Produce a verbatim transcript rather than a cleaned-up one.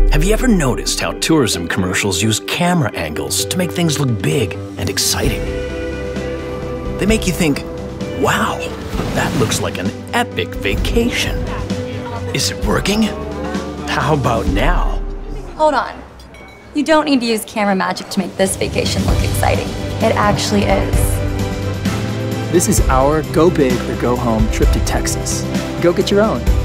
Have you ever noticed how tourism commercials use camera angles to make things look big and exciting? They make you think, wow, that looks like an epic vacation. Is it working? How about now? Hold on. You don't need to use camera magic to make this vacation look exciting. It actually is. This is our go big or go home trip to Texas. Go get your own.